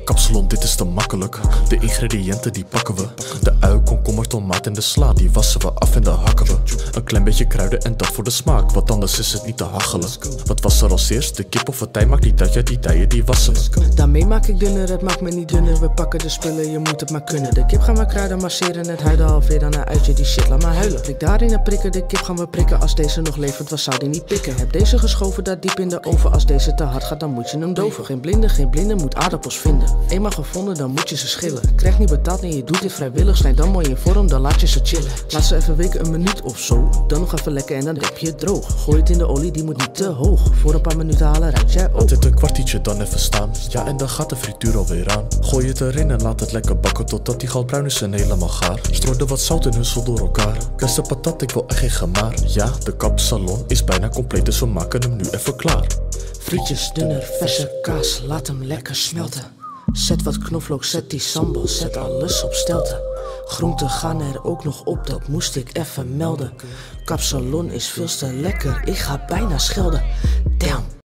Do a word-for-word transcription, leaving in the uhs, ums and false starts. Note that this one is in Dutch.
Kapsalon, dit is te makkelijk. De ingrediënten die pakken we. De ui, komkommer, tomaat en de sla, die wassen we af en de hakken we. Een klein beetje kruiden en dat voor de smaak, want anders is het niet te hachelen. Wat was er als eerst? De kip of het tij, maakt niet uit, ja die dijen die wassen we. Daarmee maak ik dunner, het maakt me niet dunner. We pakken de spullen, je moet het maar kunnen. De kip gaan we kruiden, masseren, het huiden alweer dan een uitje. Die shit, laat maar huilen. Prik daarin een prikken, de kip gaan we prikken. Als deze nog levend was, zou die niet pikken. Heb deze geschoven, daar diep in de oven. Als deze te hard gaat, dan moet je hem doven. Geen blinde, geen blinde, moet aardappels vinden. Eenmaal gevonden, dan moet je ze schillen. Krijg niet betaald, nee, je doet dit vrijwillig. Snijd dan mooi in vorm, dan laat je ze chillen. Laat ze even weken, een minuut of zo. Dan nog even lekker en dan heb je het droog. Gooi het in de olie, die moet niet te hoog. Voor een paar minuten halen, ruikt jij ook. Laat dit een kwartiertje dan even staan. Ja, en dan gaat de frituur alweer aan. Gooi het erin en laat het lekker bakken totdat die goudbruin is en helemaal gaar. Strooi er wat zout en hussel door elkaar. Beste patat, ik wil echt geen gemaar. Ja, de kapsalon is bijna compleet, dus we maken hem nu even klaar. Frietjes, dunner, verse kaas, laat hem lekker smelten. Zet wat knoflook, zet die sambal, zet alles op stelten. Groenten gaan er ook nog op, dat moest ik even melden. Kapsalon is veel te lekker, ik ga bijna schelden. Damn.